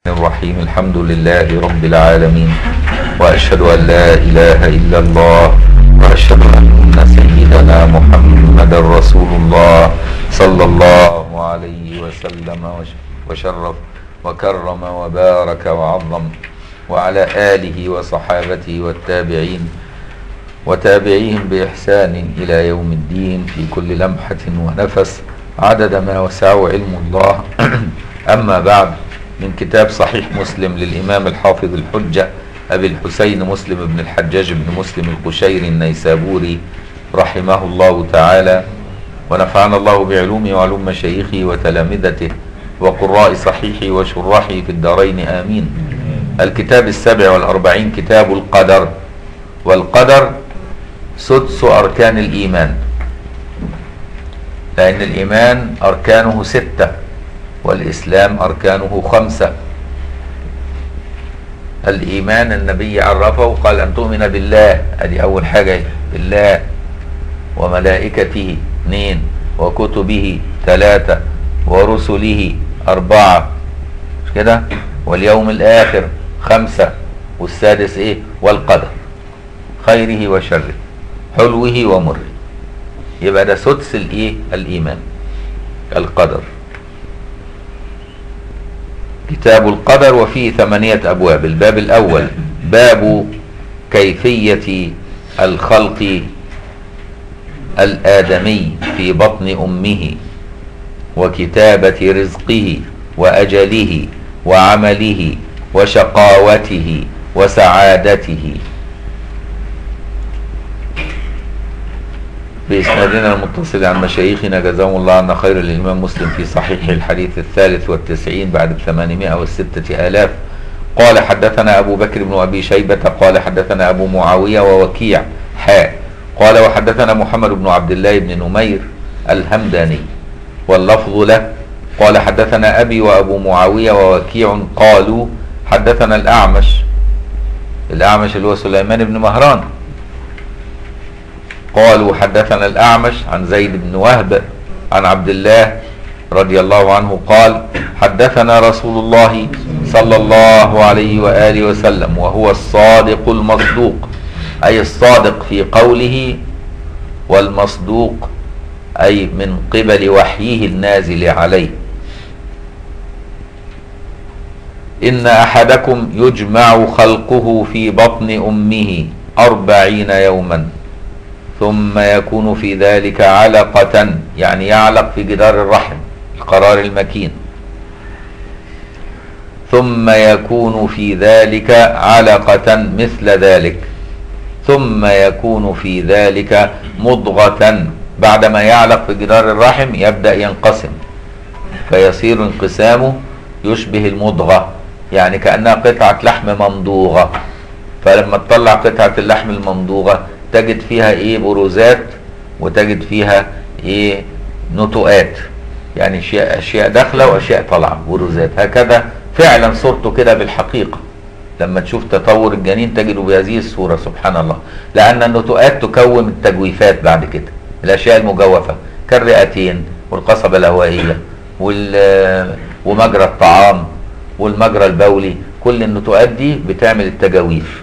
الرحيم. الحمد لله رب العالمين، وأشهد أن لا إله إلا الله، وأشهد أن سيدنا محمد رسول الله صلى الله عليه وسلم وشرف وكرم وبارك وعظم، وعلى آله وصحابته والتابعين وتابعيهم بإحسان إلى يوم الدين في كل لمحة ونفس عدد ما وسعه علم الله. أما بعد، من كتاب صحيح مسلم للإمام الحافظ الحجة أبي الحسين مسلم بن الحجاج بن مسلم القشيري النيسابوري رحمه الله تعالى، ونفعنا الله بعلومه وعلوم مشايخه وتلامذته وقراء صحيحه وشراحه في الدارين آمين. الكتاب 47 كتاب القدر، والقدر سدس أركان الإيمان، لأن الإيمان أركانه 6 والإسلام أركانه 5. الإيمان النبي عرفه قال أن تؤمن بالله، هذه أول حاجة، بالله وملائكته 2 وكتبه 3 ورسله 4، مش كده؟ واليوم الآخر 5، والسادس إيه؟ والقدر خيره وشره حلوه ومره. يبقى ده سدس الإيه؟ الإيمان، القدر. كتاب القدر وفيه 8 أبواب. الباب الأول باب كيفية الخلق الآدمي في بطن أمه، وكتابة رزقه وأجله وعمله وشقاوته وسعادته، بإسنادنا المتصل عن مشايخنا جزاهم الله عنا خير الإمام مسلم في صحيح الحديث 93 بعد 806,000. قال حدثنا أبو بكر بن أبي شيبة قال حدثنا أبو معاوية ووكيع قال وحدثنا محمد بن عبد الله بن نمير الهمداني واللفظ له قال حدثنا أبي وأبو معاوية ووكيع قالوا حدثنا الأعمش اللي هو سليمان بن مهران، قالوا حدثنا الأعمش عن زيد بن وهب عن عبد الله رضي الله عنه قال حدثنا رسول الله صلى الله عليه وآله وسلم وهو الصادق المصدوق، أي الصادق في قوله، والمصدوق أي من قبل وحيه النازل عليه. إن أحدكم يجمع خلقه في بطن أمه 40 يوما ثم يكون في ذلك علقة، يعني يعلق في جدار الرحم القرار المكين، ثم يكون في ذلك علقة مثل ذلك، ثم يكون في ذلك مضغة، بعدما يعلق في جدار الرحم يبدأ ينقسم فيصير انقسامه يشبه المضغة، يعني كأنها قطعة لحم ممضوغة. فلما تطلع قطعة اللحم الممضوغة تجد فيها ايه؟ بروزات، وتجد فيها ايه؟ نتوءات، يعني اشياء داخله واشياء طالعه، بروزات. هكذا فعلا صورته كده بالحقيقه، لما تشوف تطور الجنين تجده بهذه الصوره سبحان الله، لان النتوءات تكون التجويفات بعد كده، الاشياء المجوفه كالرئتين والقصبه الهوائيه ومجرى الطعام والمجرى البولي، كل النتوءات دي بتعمل التجاويف،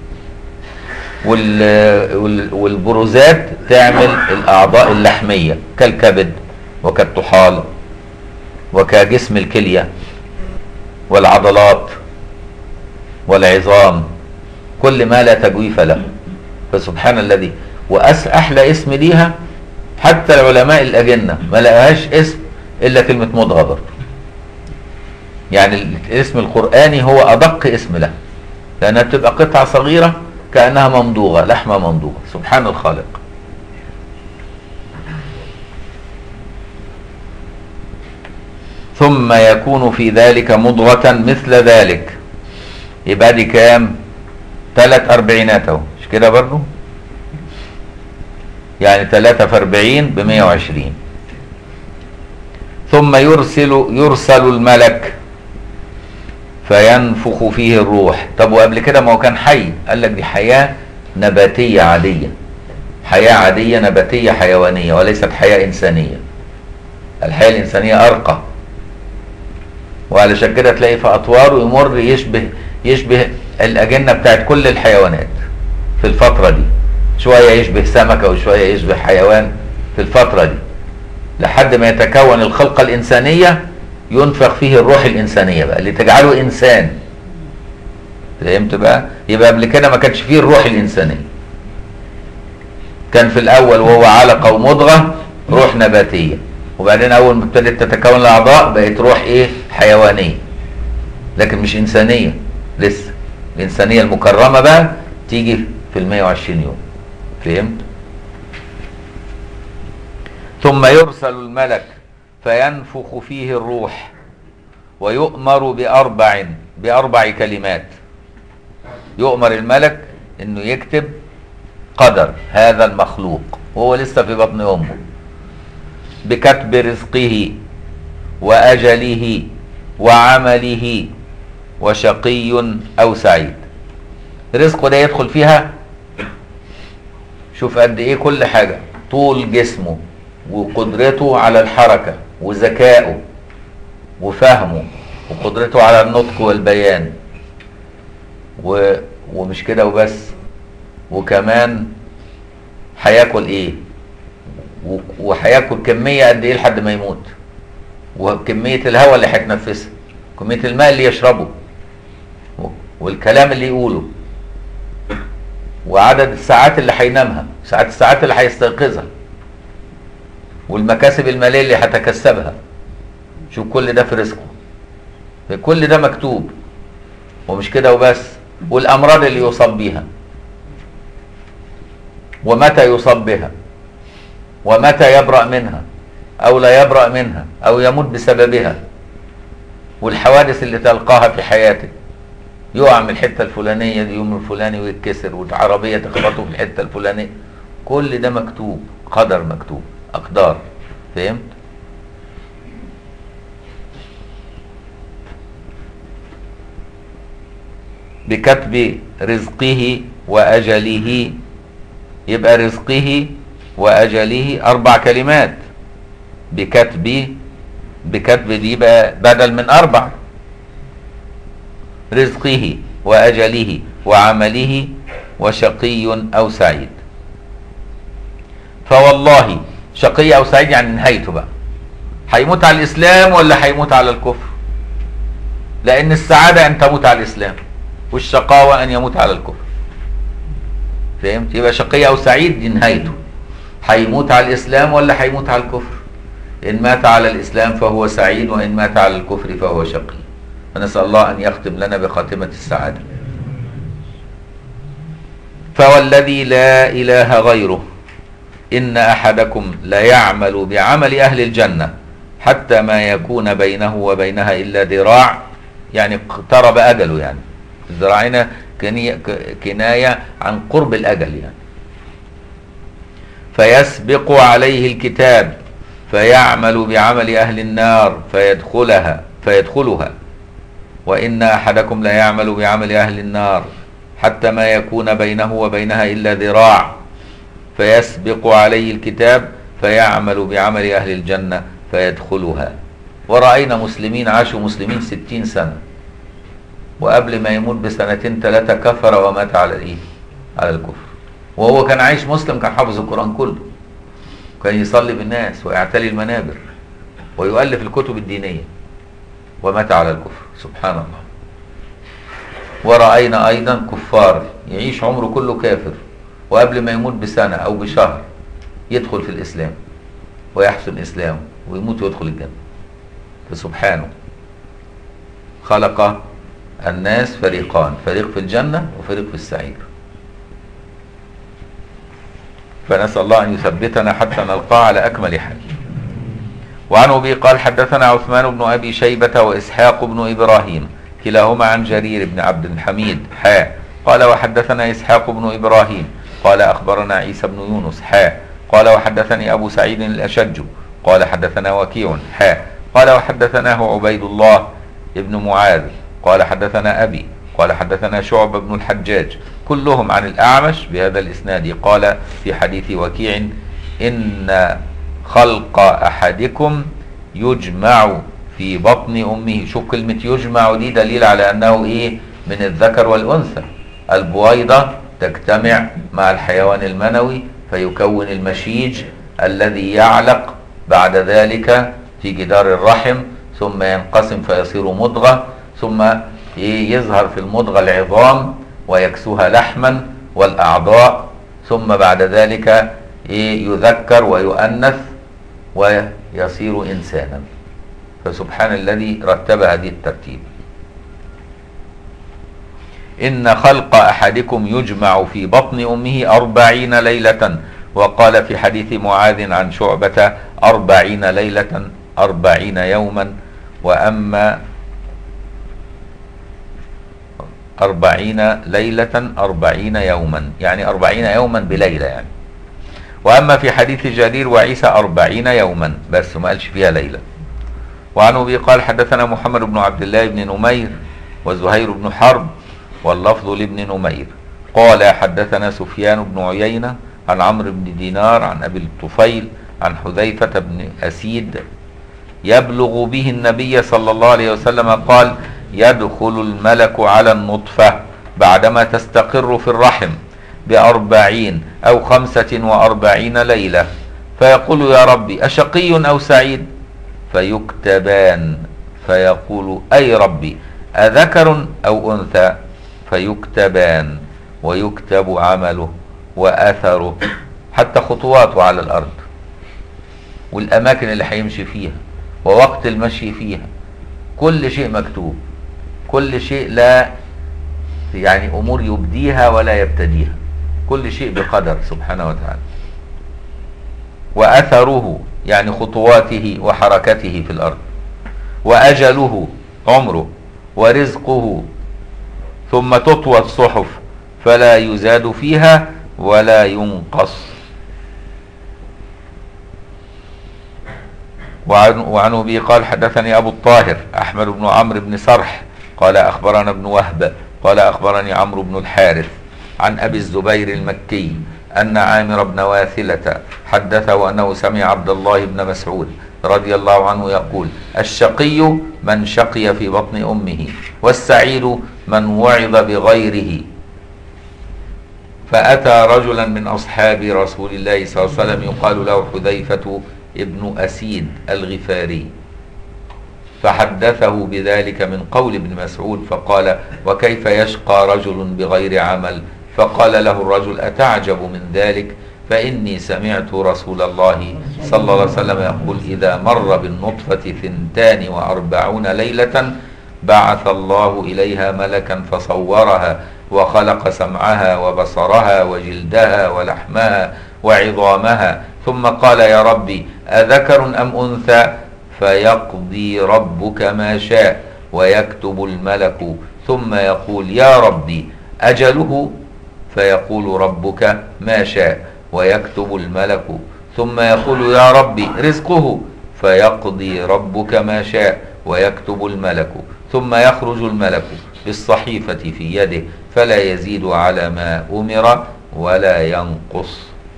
والبروزات تعمل الأعضاء اللحمية كالكبد وكالطحال وكجسم الكلية والعضلات والعظام، كل ما لا تجويف له. فسبحان الذي، وأحلى اسم ليها حتى العلماء الأجنة ما لقاهاش اسم إلا كلمة مضغة برضه، يعني الاسم القرآني هو أدق اسم له، لأنها بتبقى قطعة صغيرة كأنها ممضوغة، لحمة ممضوغة. سبحان الخالق. ثم يكون في ذلك مضغة مثل ذلك، يبقى دي كام؟ 3 أربعينات اهو، مش كده برضو؟ يعني 3 في 40 ب 120. ثم يرسل الملك فينفخ فيه الروح. طب وقبل كده ما هو كان حي، قال لك دي حياة نباتية عادية، حياة عادية نباتية حيوانية، وليست حياة إنسانية. الحياة الإنسانية أرقى، وعلشان كده تلاقي في اطواره يمر يشبه الاجنه بتاعت كل الحيوانات في الفتره دي، شويه يشبه سمكه وشويه يشبه حيوان في الفتره دي، لحد ما يتكون الخلقه الانسانيه ينفخ فيه الروح الانسانيه بقى اللي تجعله انسان. فهمت بقى؟ يبقى قبل كده ما كانش فيه الروح الانسانيه، كان في الاول وهو علقه ومضغه روح نباتيه، وبعدين اول ما ابتدت تتكون الاعضاء بقت روح ايه؟ حيوانيه، لكن مش انسانيه لسه. الانسانيه المكرمه بقى تيجي في ال120 يوم. فهمت؟ ثم يرسل الملك فينفخ فيه الروح ويؤمر بأربع كلمات. يؤمر الملك انه يكتب قدر هذا المخلوق وهو لسه في بطن امه، بكتب رزقه واجله وعمله وشقي او سعيد. رزقه ده يدخل فيها، شوف قد ايه كل حاجه، طول جسمه وقدرته على الحركه وذكائه وفهمه وقدرته على النطق والبيان، ومش كده وبس، وكمان هياكل ايه، وهياكل كميه قد ايه لحد ما يموت، وكميه الهواء اللي هيتنفسها، كميه الماء اللي يشربه، والكلام اللي يقوله، وعدد الساعات اللي هينامها، الساعات اللي هيستيقظها، والمكاسب الماليه اللي هتكسبها. شوف كل ده في رزقه، كل ده مكتوب. ومش كده وبس، والامراض اللي يصاب بيها، ومتى يصاب بها، ومتى يبرأ منها او لا يبرأ منها او يموت بسببها، والحوادث اللي تلقاها في حياتك، يقع من الحته الفلانيه اليوم الفلاني ويتكسر، والعربيه تخبطه في الحته الفلانيه، كل ده مكتوب، قدر مكتوب، اقدار. فهمت؟ بكتب رزقه واجله. يبقى رزقه واجله 4 كلمات. بكتب دي بقى بدل من 4، رزقه واجله وعمله وشقي او سعيد. فوالله شقي او سعيد يعني نهايته بقى، هيموت على الاسلام ولا هيموت على الكفر؟ لان السعاده ان تموت على الاسلام، والشقاوه ان يموت على الكفر. فهمت؟ يبقى شقي او سعيد دي نهايته، هيموت على الاسلام ولا هيموت على الكفر. ان مات على الاسلام فهو سعيد، وان مات على الكفر فهو شقي. فنسال الله ان يختم لنا بخاتمه السعاده. فوالذي لا اله غيره ان احدكم ليعمل بعمل اهل الجنه حتى ما يكون بينه وبينها الا ذراع، يعني اقترب اجله، يعني ذراعنا كنايه عن قرب الاجل يعني. فيسبق عليه الكتاب فيعمل بعمل اهل النار فيدخلها وان احدكم لا يعمل بعمل اهل النار حتى ما يكون بينه وبينها الا ذراع فيسبق عليه الكتاب فيعمل بعمل اهل الجنه فيدخلها. ورأينا مسلمين عاشوا مسلمين 60 سنة، وقبل ما يموت بسنتين 3 كفر ومات على الايه؟ على الكفر. وهو كان عايش مسلم، كان حافظ القرآن كله، كان يصلي بالناس ويعتلي المنابر ويؤلف الكتب الدينية، ومات على الكفر. سبحان الله. ورأينا أيضا كفار يعيش عمره كله كافر، وقبل ما يموت بسنة أو بشهر يدخل في الإسلام ويحسن إسلامه ويموت ويدخل الجنة. فسبحانه خلق الناس فريقان، فريق في الجنة وفريق في السعير. فنسأل الله أن يثبتنا حتى نلقاه على أكمل حال. وعن أبي قال حدثنا عثمان بن أبي شيبة وإسحاق بن إبراهيم كلاهما عن جرير بن عبد الحميد قال وحدثنا إسحاق بن إبراهيم قال أخبرنا عيسى بن يونس قال وحدثني أبو سعيد الأشج قال حدثنا وكيع قال وحدثناه عبيد الله ابن معاذ قال حدثنا أبي قال حدثنا شعبة بن الحجاج كلهم عن الأعمش بهذا الإسناد. قال في حديث وكيع إن خلق أحدكم يجمع في بطن أمه. شوف كلمة يجمع دي دليل على أنه إيه؟ من الذكر والأنثى. البويضة تجتمع مع الحيوان المنوي فيكون المشيج الذي يعلق بعد ذلك في جدار الرحم، ثم ينقسم فيصير مضغة، ثم يظهر في المضغة العظام ويكسوها لحما والأعضاء، ثم بعد ذلك يذكر ويؤنث ويصير إنسانا. فسبحان الذي رتب هذه الترتيب. إن خلق أحدكم يجمع في بطن أمه 40 ليلة. وقال في حديث معاذ عن شعبة 40 ليلة 40 يوما. وأما 40 ليلة 40 يوما يعني 40 يوما بليلة يعني. وأما في حديث جرير وعيسى 40 يوما بس ما قالش فيها ليلة. وعن أبي قال حدثنا محمد بن عبد الله بن نمير وزهير بن حرب واللفظ لابن نمير قال حدثنا سفيان بن عيينة عن عمرو بن دينار عن أبي الطفيل عن حذيفة بن أسيد يبلغ به النبي صلى الله عليه وسلم قال يدخل الملك على النطفة بعدما تستقر في الرحم ب40 أو 45 ليلة فيقول يا ربي أشقي أو سعيد؟ فيكتبان فيقول أي ربي أذكر أو أنثى؟ فيكتبان ويكتب عمله وأثره حتى خطواته على الأرض والأماكن اللي هيمشي فيها ووقت المشي فيها، كل شيء مكتوب، كل شيء لا يعني أمور يبديها ولا يبتديها، كل شيء بقدر سبحانه وتعالى. وأثره يعني خطواته وحركته في الأرض، وأجله عمره، ورزقه، ثم تطوى الصحف فلا يزاد فيها ولا ينقص. وعن أبي قال حدثني أبو الطاهر أحمد بن عمرو بن سرح قال أخبرنا ابن وهب قال أخبرني عمرو بن الحارث عن أبي الزبير المكي أن عامر بن واثلة حدثه أنه سمع عبد الله بن مسعود رضي الله عنه يقول الشقي من شقي في بطن أمه والسعيد من وعظ بغيره. فأتى رجلا من أصحاب رسول الله صلى الله عليه وسلم يقال له حذيفة ابن أسيد الغفاري فحدثه بذلك من قول ابن مسعود فقال وكيف يشقى رجل بغير عمل؟ فقال له الرجل أتعجب من ذلك؟ فإني سمعت رسول الله صلى الله عليه وسلم يقول إذا مر بالنطفة 42 ليلة بعث الله إليها ملكا فصورها وخلق سمعها وبصرها وجلدها ولحمها وعظامها ثم قال يا ربي أذكر أم أنثى؟ فيقضي ربك ما شاء ويكتب الملك ثم يقول يا ربي أجله؟ فيقول ربك ما شاء ويكتب الملك ثم يقول يا ربي رزقه؟ فيقضي ربك ما شاء ويكتب الملك ثم يخرج الملك بالصحيفة في يده فلا يزيد على ما أمر ولا ينقص.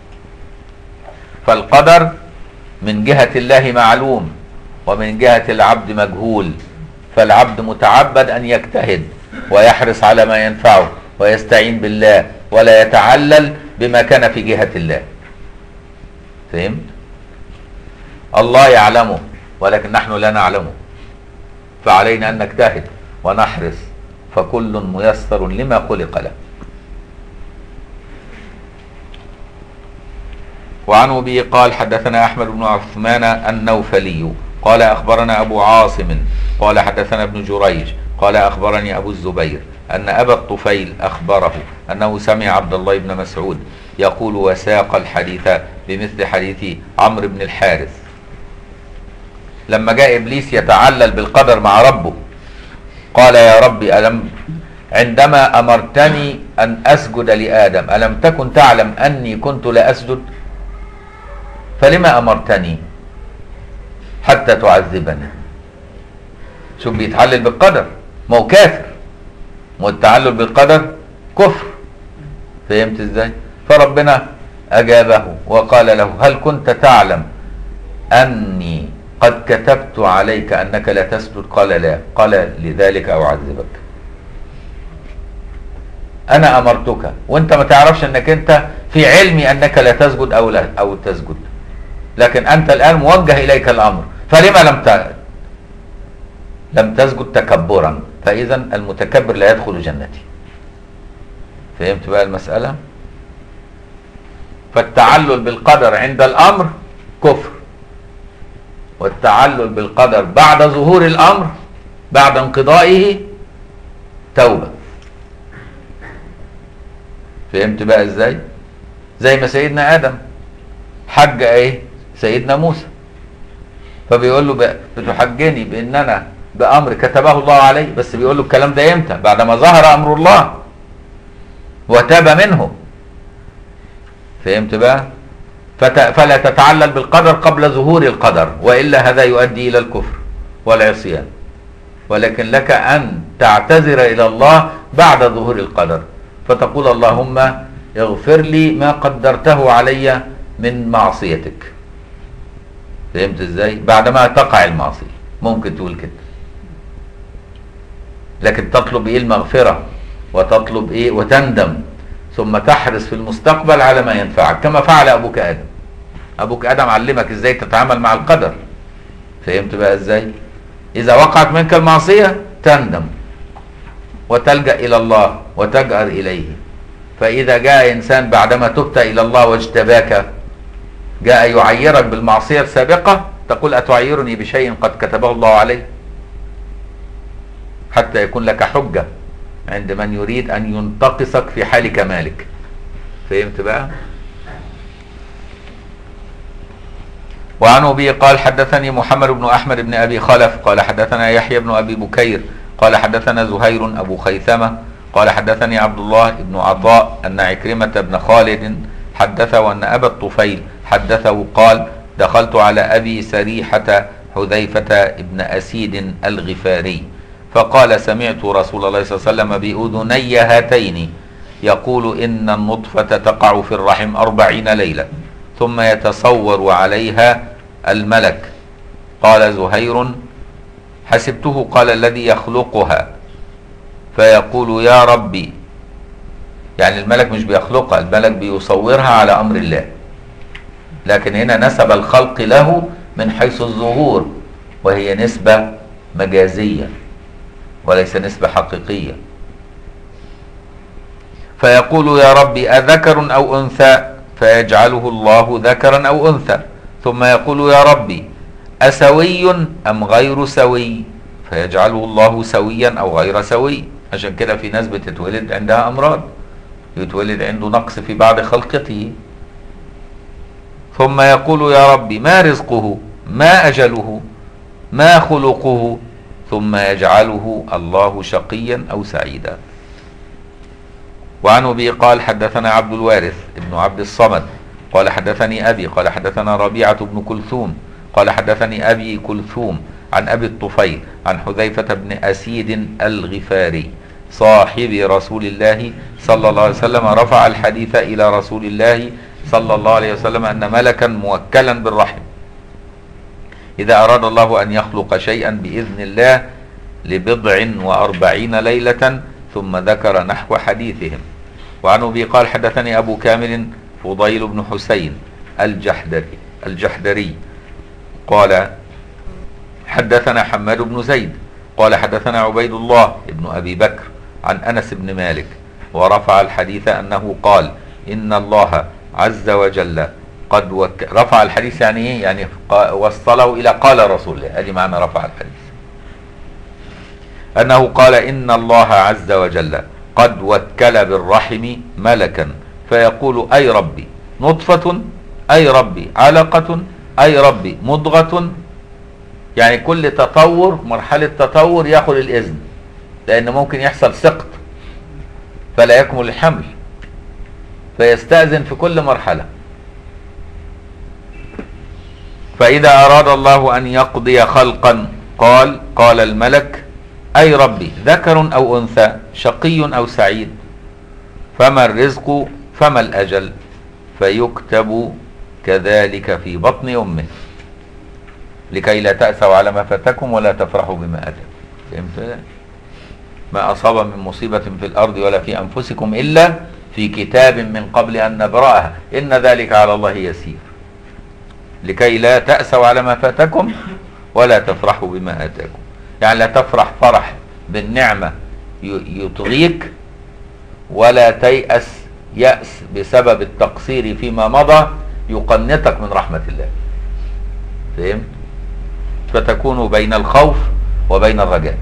فالقدر من جهة الله معلوم ومن جهة العبد مجهول، فالعبد متعبد أن يجتهد ويحرص على ما ينفعه ويستعين بالله ولا يتعلل بما كان في جهة الله. فهمت؟ الله يعلمه ولكن نحن لا نعلمه، فعلينا أن نجتهد ونحرص، فكل ميسر لما خلق له. وعن أبي قال حدثنا أحمد بن عثمان النوفلي قال أخبرنا أبو عاصم قال حدثنا ابن جريج قال أخبرني أبو الزبير أن أبا الطفيل أخبره أنه سمع عبد الله بن مسعود يقول وساق الحديث بمثل حديث عمرو بن الحارث لما جاء إبليس يتعلل بالقدر مع ربه قال يا ربي ألم عندما أمرتني أن أسجد لآدم ألم تكن تعلم أني كنت لا أسجد؟ فلما أمرتني حتى تعذبني؟ شو بيتعلل بالقدر؟ ما هو كافر، ما هو التعلل بالقدر كفر. فهمت ازاي؟ فربنا أجابه وقال له هل كنت تعلم أني قد كتبت عليك أنك لا تسجد، قال لا، قال لذلك أعذبك. أنا أمرتك وأنت ما تعرفش أنك أنت في علمي أنك لا تسجد أو تسجد، لكن أنت الآن موجه إليك الأمر، فلما لم تسجد تكبرا؟ فإذا المتكبر لا يدخل جنتي. فهمت بقى المسألة؟ فالتعلل بالقدر عند الأمر كفر، والتعلل بالقدر بعد ظهور الأمر بعد انقضائه توبة. فهمت بقى ازاي؟ زي ما سيدنا آدم حج ايه سيدنا موسى، فبيقول له بتحجني بان انا بامر كتبه الله علي، بس بيقول له الكلام ده امتى؟ بعدما ظهر امر الله وتاب منه. فهمت بقى؟ فلا تتعلل بالقدر قبل ظهور القدر، والا هذا يؤدي الى الكفر والعصيان، ولكن لك ان تعتذر الى الله بعد ظهور القدر، فتقول اللهم اغفر لي ما قدرته علي من معصيتك. فهمت ازاي؟ بعدما تقع المعصية ممكن تقول كده، لكن تطلب ايه؟ المغفرة، وتطلب ايه؟ وتندم، ثم تحرص في المستقبل على ما ينفعك، كما فعل ابوك ادم. ابوك ادم علمك ازاي تتعامل مع القدر. فهمت بقى ازاي؟ اذا وقعت منك المعصية تندم وتلجأ الى الله وتجأر اليه. فاذا جاء انسان بعدما تبت الى الله واجتباك جاء يعيرك بالمعصية السابقة، تقول اتعيرني بشيء قد كتبه الله علي؟ حتى يكون لك حجة عند من يريد ان ينتقصك في حال كمالك. فهمت بقى؟ وعن أبي قال حدثني محمد بن أحمد بن أبي خلف قال حدثنا يحيى بن أبي بكير قال حدثنا زهير أبو خيثمة قال حدثني عبد الله بن عطاء أن عكرمة بن خالد حدثه أن أبا الطفيل حدثه قال دخلت على أبي سريحة حذيفة بن أسيد الغفاري فقال سمعت رسول الله صلى الله عليه وسلم بأذني هاتين يقول إن النطفة تقع في الرحم 40 ليلة ثم يتصور عليها الملك. قال زهير حسبته قال الذي يخلقها فيقول يا ربي، يعني الملك مش بيخلقها، الملك بيصورها على أمر الله، لكن هنا نسب الخلق له من حيث الظهور، وهي نسبة مجازية وليس نسبة حقيقية. فيقول يا ربي أذكر أو أنثى؟ فيجعله الله ذكرا أو أنثى. ثم يقول يا ربي أسوي أم غير سوي؟ فيجعله الله سويا أو غير سوي. عشان كده في ناس بتتولد عندها أمراض، يتولد عنده نقص في بعض خلقته. ثم يقول يا ربي ما رزقه؟ ما أجله؟ ما خلقه؟ ثم يجعله الله شقيا أو سعيدا. وعن أبي قال حدثنا عبد الوارث ابن عبد الصمد قال حدثني أبي قال حدثنا ربيعة بن كلثوم قال حدثني أبي كلثوم عن أبي الطفيل عن حذيفة بن أسيد الغفاري صاحب رسول الله صلى الله عليه وسلم رفع الحديث إلى رسول الله صلى الله عليه وسلم أن ملكا موكلا بالرحم إذا أراد الله أن يخلق شيئا بإذن الله ل40 ليلة، ثم ذكر نحو حديثهم. وعن أبي قال حدثني أبو كامل فضيل بن حسين الجحدري قال حدثنا حماد بن زيد قال حدثنا عبيد الله بن أبي بكر عن أنس بن مالك ورفع الحديث أنه قال إن الله عز وجل قد رفع الحديث يعني إيه؟ يعني وصله إلى قال رسول الله، هذه معنى رفع الحديث، أنه قال إن الله عز وجل قد وكل بالرحم ملكا فيقول أي ربي نطفة، أي ربي علقة، أي ربي مضغة. يعني كل تطور مرحلة تطور يأخذ الإذن، لأن ممكن يحصل سقط فلا يكمل الحمل، فيستأذن في كل مرحلة. فإذا أراد الله أن يقضي خلقا قال الملك أي ربي ذكر أو أنثى، شقي أو سعيد، فما الرزق فما الأجل، فيكتب كذلك في بطن أمه. لكي لا تأسوا على ما فاتكم ولا تفرحوا بما آتاكم. فهمت؟ ما أصاب من مصيبة في الأرض ولا في أنفسكم إلا في كتاب من قبل أن نبرأها إن ذلك على الله يسير. لكي لا تأسوا على ما فاتكم ولا تفرحوا بما آتاكم، يعني لا تفرح فرح بالنعمة يطغيك، ولا تيأس يأس بسبب التقصير فيما مضى يقنطك من رحمة الله. فهمت؟ فتكون بين الخوف وبين الرجاء.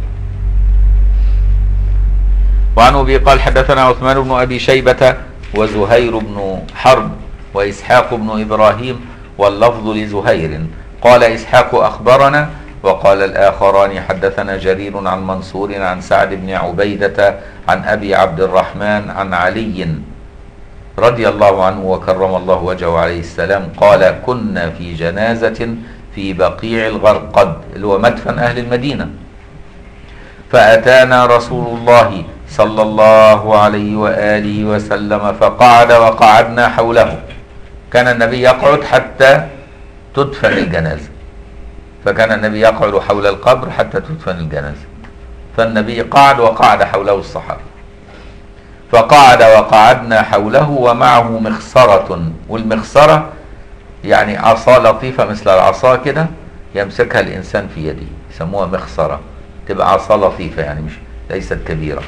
وعن أبي قال حدثنا عثمان بن أبي شيبة وزهير بن حرب وإسحاق بن إبراهيم واللفظ لزهير قال إسحاق أخبرنا، وقال الآخران حدثنا جرير عن منصور عن سعد بن عبيدة عن أبي عبد الرحمن عن علي رضي الله عنه وكرم الله وجهه عليه السلام قال كنا في جنازة في بقيع الغرقد اللي هو مدفن أهل المدينة، فأتانا رسول الله صلى الله عليه وآله وسلم فقعد وقعدنا حوله. كان النبي يقعد حتى تدفن الجنازة، فكان النبي يقعد حول القبر حتى تدفن الجنازة، فالنبي قعد وقعد حوله الصحابة. فقعد وقعدنا حوله ومعه مخصرة، والمخصرة يعني عصا لطيفة مثل العصا كده يمسكها الإنسان في يده، يسموها مخصرة، تبقى عصا لطيفة يعني مش ليست كبيرة،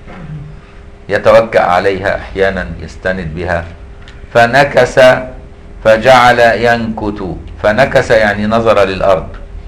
يتوكأ عليها أحيانا يستند بها. فنكس فجعل ينكت، فنكس يعني نظر للأرض،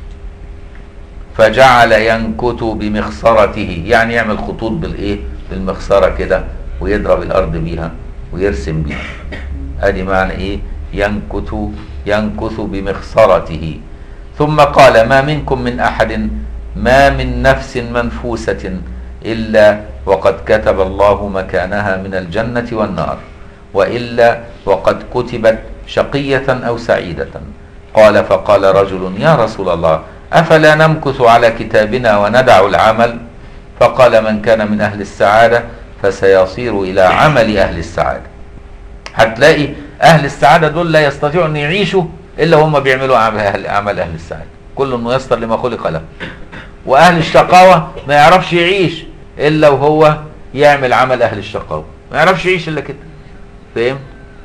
فجعل ينكت بمخصرته يعني يعمل خطوط بالإيه؟ بالمخصرة كده ويضرب الأرض بيها ويرسم بيها. ادي معنى إيه؟ ينكث بمخصرته. ثم قال ما منكم من أحد ما من نفس منفوسة إلا وقد كتب الله مكانها من الجنة والنار، وإلا وقد كتبت شقية أو سعيدة. قال فقال رجل يا رسول الله أفلا نمكث على كتابنا وندع العمل؟ فقال من كان من أهل السعادة فسيصير إلى عمل أهل السعادة. هتلاقي أهل السعادة دول لا يستطيعوا أن يعيشوا إلا هم بيعملوا عمل أهل السعادة، كل ميسر لما خلق له. وأهل الشقاوة ما يعرفش يعيش إلا وهو يعمل عمل أهل الشقاوة، ما يعرفش يعيش إلا كده. فاهم؟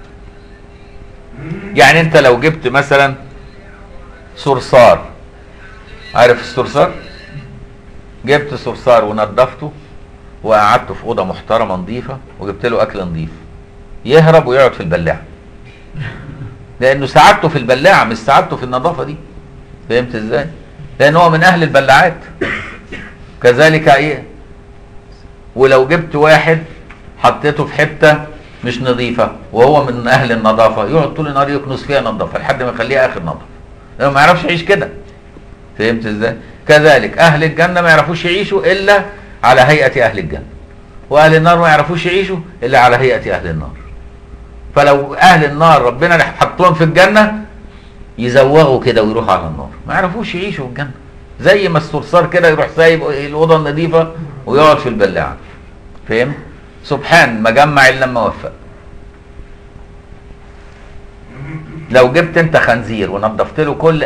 يعني أنت لو جبت مثلا صرصار، عارف الصرصار؟ جبت صرصار ونظفته وقعدته في أوضة محترمة نظيفة وجبت له أكل نظيف، يهرب ويقعد في البلاعة، لأنه سعادته في البلاعة مش سعادته في النظافة دي. فهمت إزاي؟ لأن هو من أهل البلاعات. كذلك إيه؟ ولو جبت واحد حطيته في حتة مش نظيفة وهو من أهل النظافة، يقعد طول النهار يكنس فيها نظافة لحد ما يخليها آخر نظافة، لأنه ما يعرفش يعيش كده. فهمت إزاي؟ كذلك أهل الجنة ما يعرفوش يعيشوا إلا على هيئة أهل الجنة، وأهل النار ما يعرفوش يعيشوا إلا على هيئة أهل النار. فلو أهل النار ربنا حطهم في الجنة يزوغوا كده ويروحوا على النار، ما يعرفوش يعيشوا في الجنة، زي ما الصرصار كده يروح سايب الأوضة النظيفة ويقعد في البلاعة. فهمت؟ سبحان مجمع إلا لما وفق. لو جبت أنت خنزير ونظفت له كل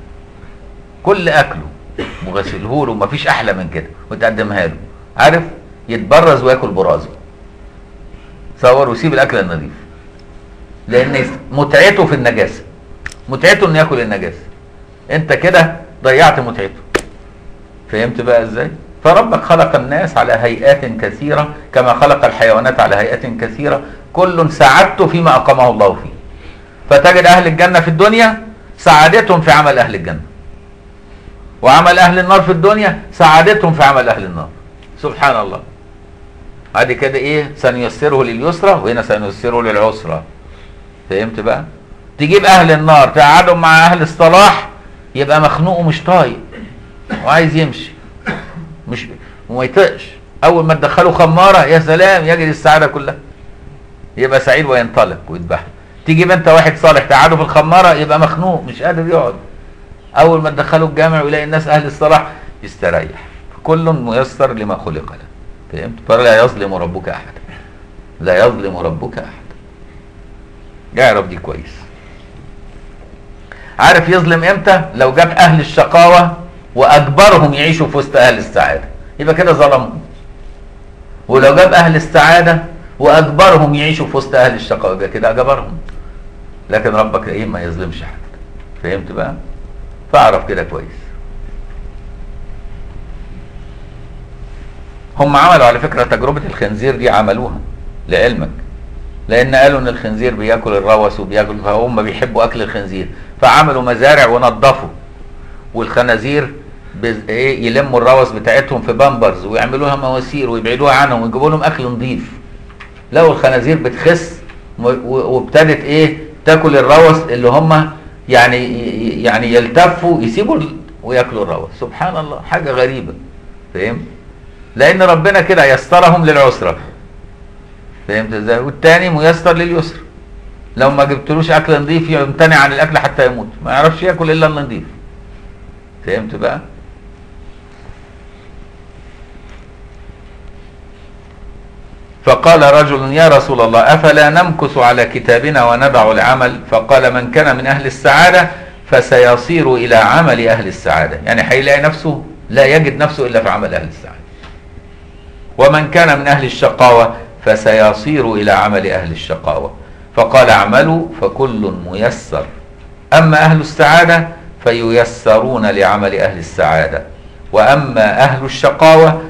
أكله وغسله له، مفيش أحلى من كده، وتقدمها له، عارف يتبرز وياكل برازه، تصور، ويسيب الأكل النظيف، لأن متعته في النجاسة، متعته إنه ياكل النجاسة، أنت كده ضيعت متعته. فهمت بقى إزاي؟ فربك خلق الناس على هيئات كثيرة كما خلق الحيوانات على هيئات كثيرة، كل سعادته فيما أقامه الله فيه. فتجد أهل الجنة في الدنيا سعادتهم في عمل أهل الجنة، وعمل أهل النار في الدنيا سعادتهم في عمل أهل النار. سبحان الله. ادي كده ايه؟ سنيسره لليسرى، وهنا سنيسره للعسرى. فهمت بقى؟ تجيب أهل النار تقعدهم مع أهل الصلاح يبقى مخنوق ومش طايق وعايز يمشي، مش وما يطقش. أول ما تدخله خمارة يا سلام يجد السعادة كلها، يبقى سعيد وينطلق ويذبح. تجيب أنت واحد صالح تقعده في الخمارة يبقى مخنوق مش قادر يقعد. أول ما تدخله الجامع ويلاقي الناس أهل الصلاح يستريح. كل ميسر لما خلق له. فهمت؟ فلا يظلم ربك أحدا، لا يظلم ربك أحدا. اعرف دي كويس. عارف يظلم امتى؟ لو جاب اهل الشقاوة واجبرهم يعيشوا في وسط اهل السعادة، يبقى كده ظلمهم. ولو جاب اهل السعادة واجبرهم يعيشوا في وسط اهل الشقاوة، يبقى كده اجبرهم. لكن ربك ايه؟ ما يظلمش حد. فهمت بقى؟ فاعرف كده كويس. هم عملوا على فكرة تجربة الخنزير دي، عملوها لعلمك، لان قالوا ان الخنزير بياكل الروث وبياكل، فهم بيحبوا اكل الخنزير، فعملوا مزارع ونظفوا، والخنازير ايه يلموا الروث بتاعتهم في بامبرز ويعملوها مواسير ويبعدوها عنهم ويجيبوا لهم اكل نظيف. لو الخنازير بتخس وابتدت ايه تاكل الروث اللي هم يعني يلتفوا يسيبوا وياكلوا الروث. سبحان الله، حاجه غريبه. فهمت؟ لان ربنا كده يسرهم للعسره. فهمت ازاي؟ والتاني ميسر لليسر. لو ما جبتلوش اكل نظيف يمتنع عن الاكل حتى يموت، ما يعرفش ياكل الا النظيف. فهمت بقى؟ فقال رجل يا رسول الله افلا نمكث على كتابنا وندع العمل؟ فقال من كان من اهل السعادة فسيصير الى عمل اهل السعادة، يعني هيلاقي نفسه لا يجد نفسه الا في عمل اهل السعادة. ومن كان من اهل الشقاوة فسيصير الى عمل اهل الشقاوة. فقال اعملوا فكل ميسر، اما اهل السعادة فييسرون لعمل اهل السعادة، واما اهل الشقاوة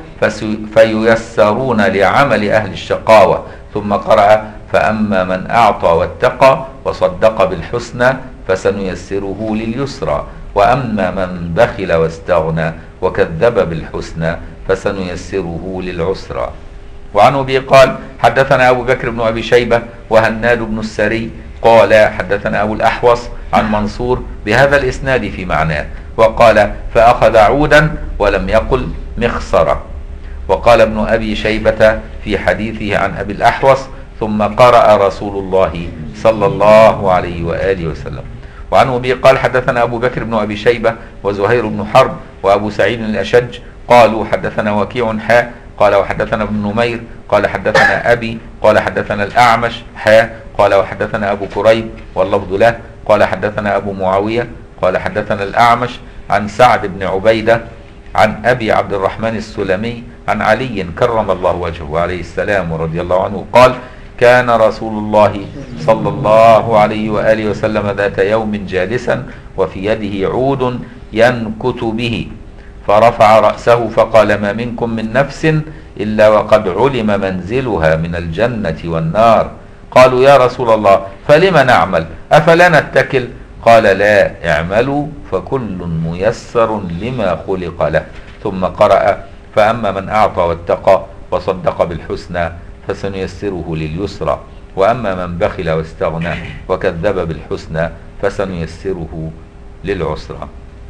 فييسرون لعمل اهل الشقاوة. ثم قرأ فاما من اعطى واتقى وصدق بالحسنى فسنيسره لليسرى، واما من بخل واستغنى وكذب بالحسنى فسنيسره للعسرى. وعن ابي قال حدثنا ابو بكر بن ابي شيبة وهناد بن السري قال حدثنا ابو الاحوص عن منصور بهذا الاسناد في معناه، وقال فاخذ عودا ولم يقل مخصرة. وقال ابن ابي شيبة في حديثه عن ابي الاحوص ثم قرأ رسول الله صلى الله عليه واله وسلم. وعن ابي قال حدثنا ابو بكر بن ابي شيبة وزهير بن حرب وابو سعيد الاشج قالوا حدثنا وكيع حاء قال وحدثنا ابن نمير قال حدثنا ابي قال حدثنا الاعمش حاء قال وحدثنا ابو كريب واللفظ له قال حدثنا ابو معاوية قال حدثنا الاعمش عن سعد بن عبيدة عن ابي عبد الرحمن السلمي عن علي كرم الله وجهه عليه السلام ورضي الله عنه قال كان رسول الله صلى الله عليه وآله وسلم ذات يوم جالسا وفي يده عود ينكت به، فرفع رأسه فقال ما منكم من نفس إلا وقد علم منزلها من الجنة والنار. قالوا يا رسول الله فلم نعمل أفلا نتكل؟ قال لا، اعملوا فكل ميسر لما خلق له. ثم قرأ فأما من أعطى واتقى وصدق بالحسنى فسنيسره لليسرى، وأما من بخل واستغنى وكذب بالحسنى فسنيسره للعسرى.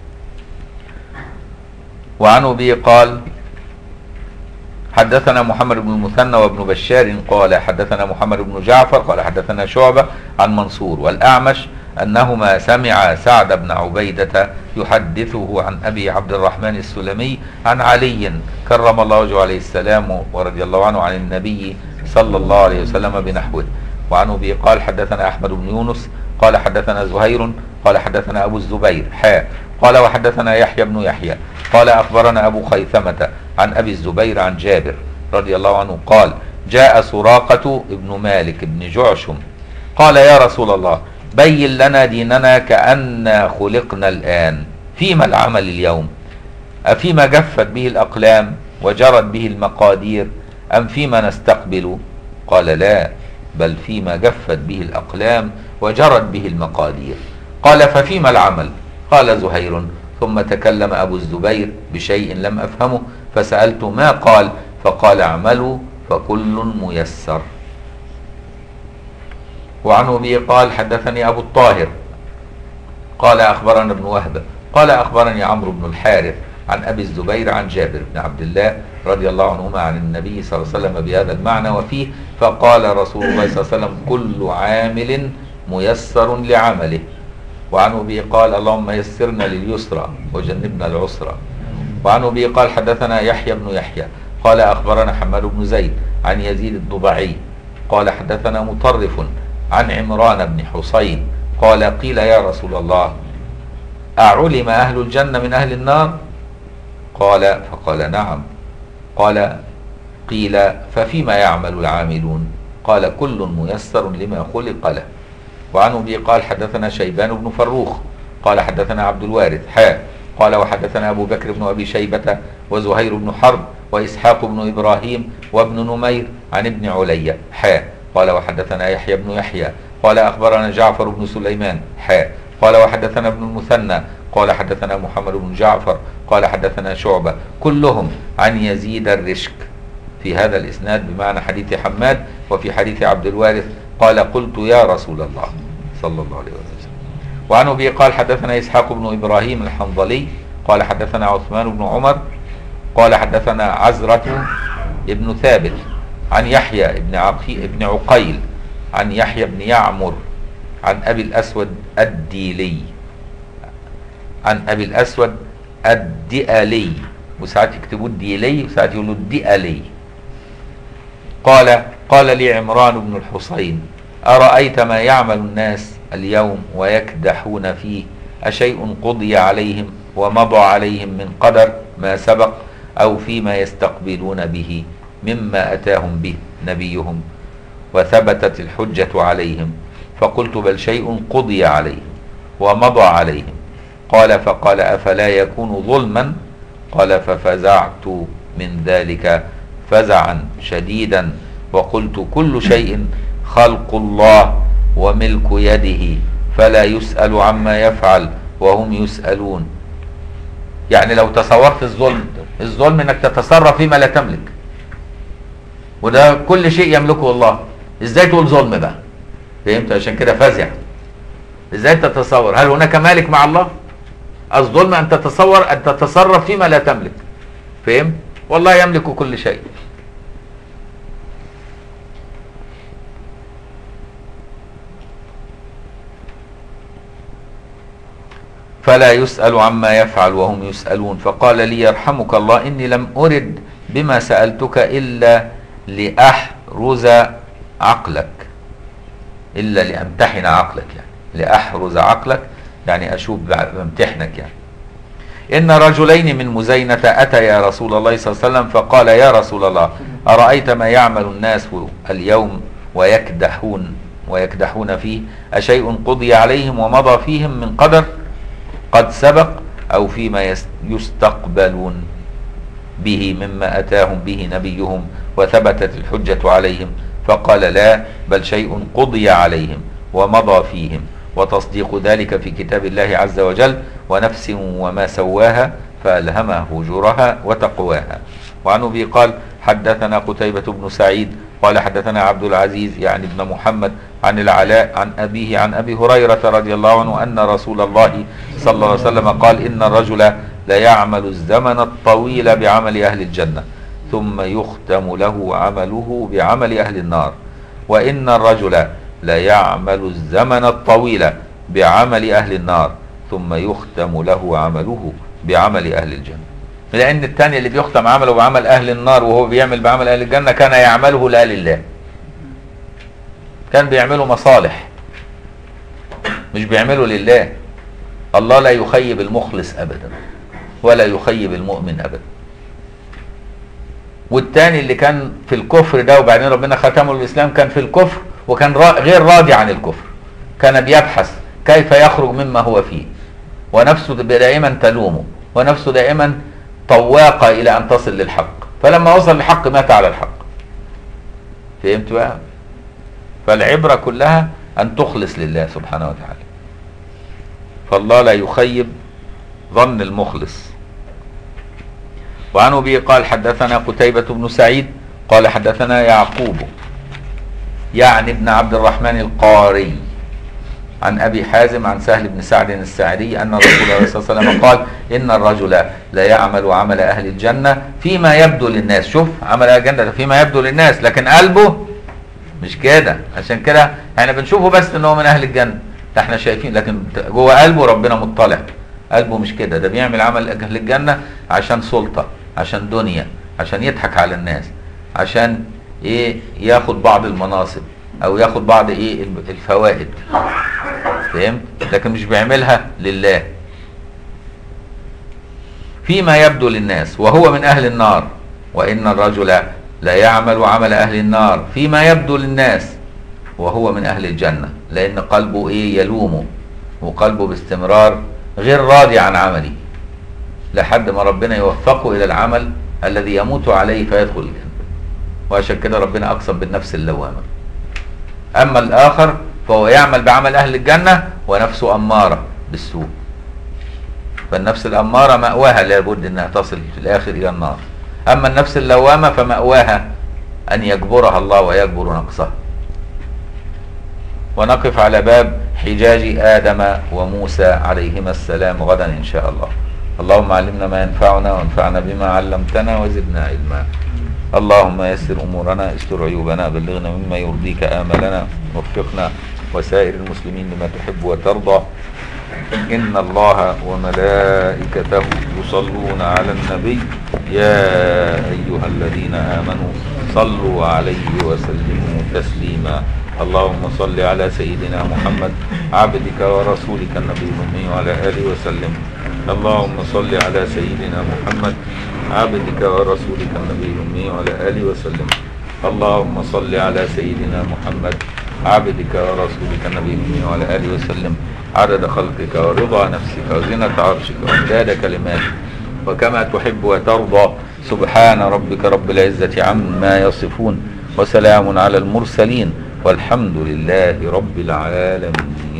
وعن أبي قال حدثنا محمد بن المثنى وابن بشار قال حدثنا محمد بن جعفر قال حدثنا شعبة عن منصور والأعمش أنهما سمع سعد بن عبيدة يحدثه عن أبي عبد الرحمن السلمي عن علي كرم الله وجهه عليه السلام ورضي الله عنه عن النبي صلى الله عليه وسلم بنحوه. وعن أبي قال حدثنا أحمد بن يونس قال حدثنا زهير قال حدثنا أبو الزبير قال وحدثنا يحيى بن يحيى قال أخبرنا أبو خيثمة عن أبي الزبير عن جابر رضي الله عنه قال جاء سراقة ابن مالك بن جعشم قال يا رسول الله بين لنا ديننا كأننا خلقنا الآن، فيما العمل اليوم؟ أفيما جفت به الأقلام وجرت به المقادير أم فيما نستقبل؟ قال لا، بل فيما جفت به الأقلام وجرت به المقادير. قال ففيما العمل؟ قال زهير. ثم تكلم أبو الزبير بشيء لم أفهمه فسألت ما قال؟ فقال اعملوا فكل ميسر. وعن أبي قال حدثني أبو الطاهر قال أخبرنا ابن وهب قال أخبرني عمرو بن الحارث عن أبي الزبير عن جابر بن عبد الله رضي الله عنهما عن النبي صلى الله عليه وسلم بهذا المعنى وفيه فقال رسول الله صلى الله عليه وسلم كل عامل ميسر لعمله. وعن أبي قال اللهم يسرنا لليسرى وجنبنا العسرى. وعن أبي قال حدثنا يحيى بن يحيى قال أخبرنا حماد بن زيد عن يزيد الضبعي قال حدثنا مطرف عن عمران بن حسين قال قيل يا رسول الله أعلم أهل الجنة من أهل النار؟ قال فقال نعم. قال قيل ففيما يعمل العاملون؟ قال كل ميسر لما خلق له. وعن أبي قال حدثنا شيبان بن فروخ قال حدثنا عبد الوارث قال وحدثنا أبو بكر بن أبي شيبة وزهير بن حرب وإسحاق بن إبراهيم وابن نمير عن ابن علي قال وحدثنا يحيى بن يحيى قال أخبرنا جعفر بن سليمان قال وحدثنا ابن المثنى قال حدثنا محمد بن جعفر قال حدثنا شعبة كلهم عن يزيد الرشك في هذا الإسناد بمعنى حديث حماد. وفي حديث عبد الوارث قال قلت يا رسول الله صلى الله عليه وسلم. وعن أبي قال حدثنا إسحاق بن إبراهيم الحنظلي قال حدثنا عثمان بن عمر قال حدثنا عزرة ابن ثابت عن يحيى ابن عقيل عن يحيى بن يعمر عن أبي الأسود الديلي عن أبي الأسود الدئلي، وساعات يكتبوا الديلي وساعات يقولوا الدئلي. قال لي عمران بن الحصين أرأيت ما يعمل الناس اليوم ويكدحون فيه أشيء قضي عليهم ومضى عليهم من قدر ما سبق أو فيما يستقبلون به مما أتاهم به نبيهم وثبتت الحجة عليهم؟ فقلت بل شيء قضي عليهم ومضى عليهم. فقال أفلا يكون ظلما؟ قال ففزعت من ذلك فزعا شديدا وقلت كل شيء خلق الله وملك يده فلا يسأل عما يفعل وهم يسألون. يعني لو تصورت الظلم انك تتصرف فيما لا تملك، وده كل شيء يملكه الله، ازاي تقول ظلم بقى؟ فهمت؟ عشان كده فزع. ازاي تتصور؟ هل هناك مالك مع الله؟ الظلم ان تتصور ان تتصرف فيما لا تملك. فهمت؟ والله يملك كل شيء. فلا يسأل عما يفعل وهم يسألون. فقال لي يرحمك الله إني لم أرد بما سألتك إلا لأحرز عقلك، إلا لأمتحن عقلك، يعني لأحرز عقلك يعني أشوف بامتحنك. يعني إن رجلين من مزينة أتيا رسول الله صلى الله عليه وسلم فقال يا رسول الله أرأيت ما يعمل الناس اليوم ويكدحون فيه أشيء قضي عليهم ومضى فيهم من قدر قد سبق أو فيما يستقبلون به مما أتاهم به نبيهم وثبتت الحجة عليهم؟ فقال لا بل شيء قضي عليهم ومضى فيهم وتصديق ذلك في كتاب الله عز وجل ونفس وما سواها فألهمها فجورها وتقواها. وعن أبي قال حدثنا قتيبة بن سعيد قال حدثنا عبد العزيز يعني ابن محمد عن العلاء عن أبيه عن أبي هريرة رضي الله عنه أن رسول الله صلى الله عليه وسلم قال إن الرجل لا يعمل الزمن الطويل بعمل أهل الجنة ثم يختم له عمله بعمل أهل النار، وإن الرجل لا يعمل الزمن الطويل بعمل أهل النار ثم يختم له عمله بعمل أهل الجنة. لأن الثاني اللي بيختم عمله بعمل أهل النار وهو بيعمل بعمل أهل الجنة كان يعمله لا لله، كان بيعمله مصالح مش بيعمله لله. الله لا يخيب المخلص أبدا ولا يخيب المؤمن أبدا. والتاني اللي كان في الكفر ده وبعدين ربنا ختمه الإسلام كان في الكفر وكان غير راضي عن الكفر، كان بيبحث كيف يخرج مما هو فيه، ونفسه دائما تلومه ونفسه دائما طواقة إلى أن تصل للحق، فلما وصل للحق مات على الحق. فهمت بقى؟ فالعبرة كلها أن تخلص لله سبحانه وتعالى، فالله لا يخيب ظن المخلص. وعن أبي قال حدثنا قتيبة بن سعيد قال حدثنا يعقوب يعني ابن عبد الرحمن القاري عن أبي حازم عن سهل بن سعد الساعدي أن رسول الله صلى الله عليه وسلم قال إن الرجل لا يعمل عمل أهل الجنة فيما يبدو للناس. شوف، عمل أهل الجنة فيما يبدو للناس لكن قلبه مش كده. عشان كده احنا بنشوفه بس ان هو من أهل الجنة، احنا شايفين، لكن جوه قلبه ربنا مطلع. قلبه مش كده، ده بيعمل عمل أهل الجنة عشان سلطة، عشان دنيا، عشان يضحك على الناس، عشان ايه، ياخد بعض المناصب او ياخد بعض ايه الفوائد. فهمت؟ لكن مش بيعملها لله. فيما يبدو للناس وهو من أهل النار، وإن الرجل لا يعمل عمل أهل النار فيما يبدو للناس وهو من أهل الجنة، لأن قلبه يلومه، وقلبه باستمرار غير راضي عن عمله لحد ما ربنا يوفقه إلى العمل الذي يموت عليه فيدخل الجنة. وعشان كده ربنا أقسم بالنفس اللوامة. أما الآخر فهو يعمل بعمل أهل الجنة ونفسه أمارة بالسوء، فالنفس الأمارة مأواها لابد أنها تصل في الآخر إلى النار. أما النفس اللوامة فمأواها أن يجبرها الله ويجبر نقصها. ونقف على باب حجاج آدم وموسى عليهما السلام غدا إن شاء الله. اللهم علمنا ما ينفعنا وانفعنا بما علمتنا وزدنا علما. اللهم يسر أمورنا، استر عيوبنا، بلغنا مما يرضيك آملنا، وفقنا وسائر المسلمين لما تحب وترضى. إن الله وملائكته يصلون على النبي يا أيها الذين آمنوا صلوا عليه وسلموا تسليما. اللهم صل على سيدنا محمد عبدك ورسولك النبي الأمي وعلى آله وسلم. اللهم صل على سيدنا محمد عبدك ورسولك النبي الأمي وعلى آله وسلم. اللهم صل على سيدنا محمد عبدك ورسولك النبي الأمي وعلى آله وسلم عدد خلقك ورضا نفسك وزنة عرشك وامداد كلماتك وكما تحب وترضى. سبحان ربك رب العزة عما يصفون وسلام على المرسلين والحمد لله رب العالمين.